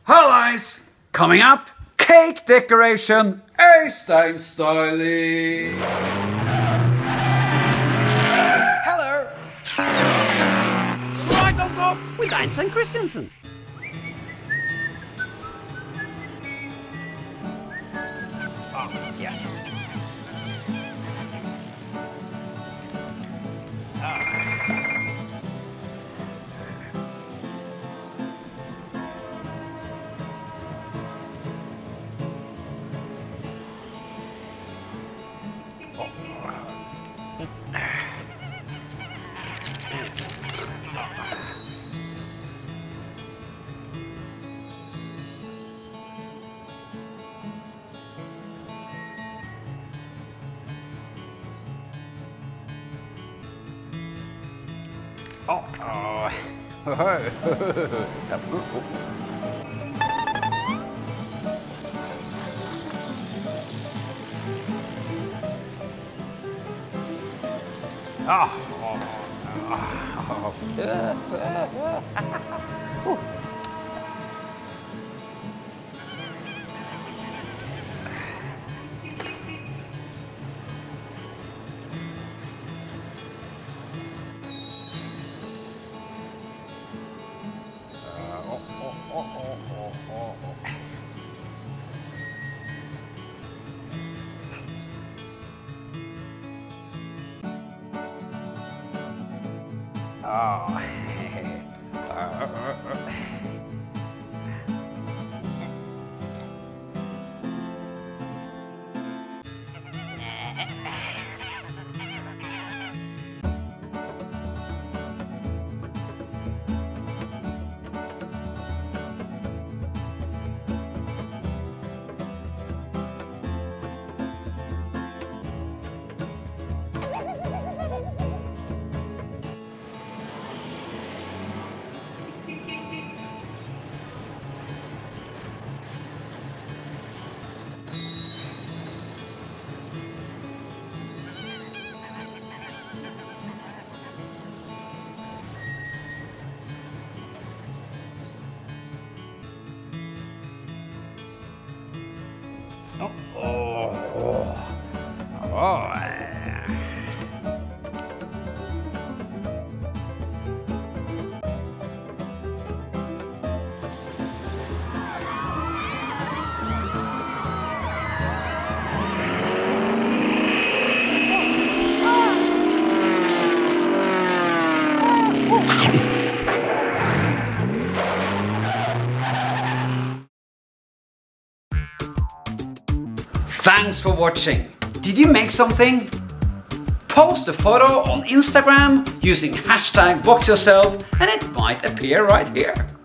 Highlights coming up. Cake decoration, Øistein styling. Hello. Right on top with Øistein Christiansen. Oh, yeah. Thanks for watching. Did you make something? Post a photo on Instagram using hashtag BoxYourSelf and it might appear right here.